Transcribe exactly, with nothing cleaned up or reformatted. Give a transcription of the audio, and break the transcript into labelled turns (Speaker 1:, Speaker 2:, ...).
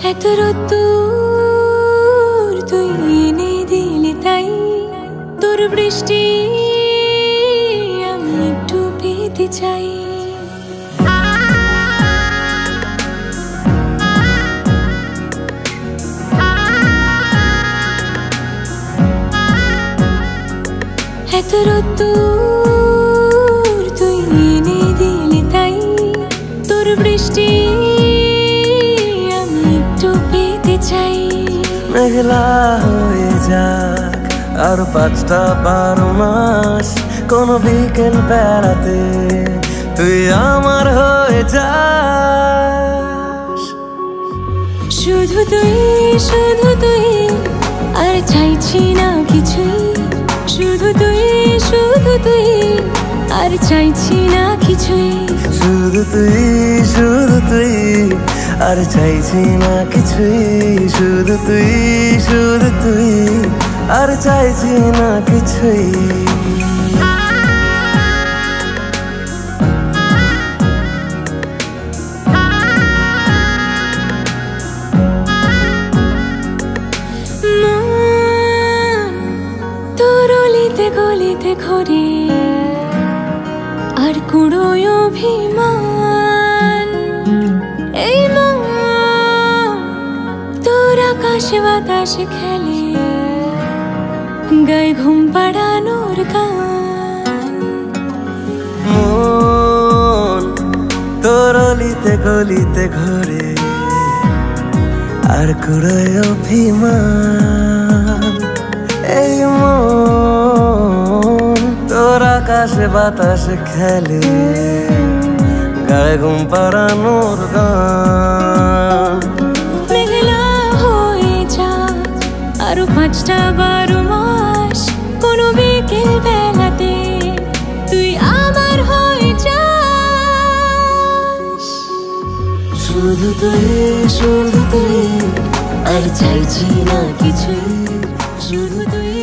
Speaker 1: এত রোদ্দুর তুই এনে দিলি তাই তোর বৃষ্টি আমি একটু পেতে চাই। এত রোদ্দুর তুই এনে দিলি তাই তোর বৃষ্টি আমি একটু পেতে চাই।
Speaker 2: মেঘলা হয়ে যাক আর পাঁচটা বারো মাস, কোনো বিকেল বেড়াতে তুই আমার হয়ে যাস।
Speaker 1: শুধু তুই শুধু তুই আর চাইছি না কিছুই, শুধু তুই শুধু তুই আর চাইছি না কিছুই।
Speaker 2: শুধু তুই শুধু তুই আর চাইছি না কিছুই, শুধু তুই শুধু তুই আর চাইছি না কিছুই।
Speaker 1: গলিতে ঘরে আর কুড়োয় অভিমান, এই মন তোর আকাশে বাতাসে খেলে গায়ে ঘুম পাড়ানোর গান।
Speaker 2: মন তোর অলিতে গলিতে ঘরে আর কুড়োয় অভিমান, এই মন তোর আকাশে বাতাসে খেলে গায়ে ঘুম পাড়ানোর গান।
Speaker 1: মেঘলা হয়ে যাক আরো পাঁচটা বারো মাস, কোনো বিকেল বেলাতে তুই আমার হয়ে যাস।
Speaker 2: শুধু তুই শুধু তুই আর চাইছি না কিছুই,
Speaker 1: শুধু তুই